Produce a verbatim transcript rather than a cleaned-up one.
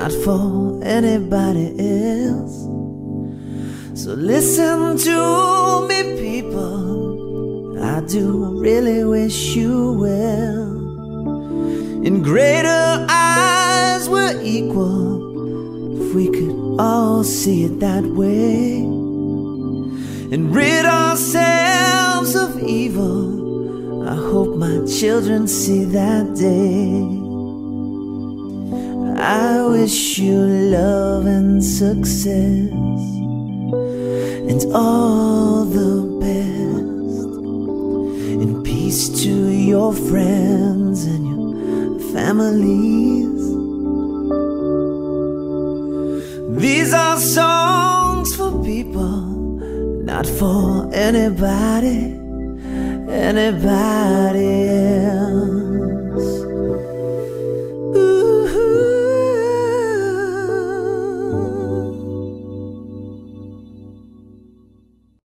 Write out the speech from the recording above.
not for anybody else. So listen to me, people, I do really wish you well. In greater eyes we're equal, if we could all see it that way, and rid ourselves of evil. I hope my children see that day. I wish you love and success and all the best, and peace to your friends and your families. These are songs for people, not for anybody, anybody else.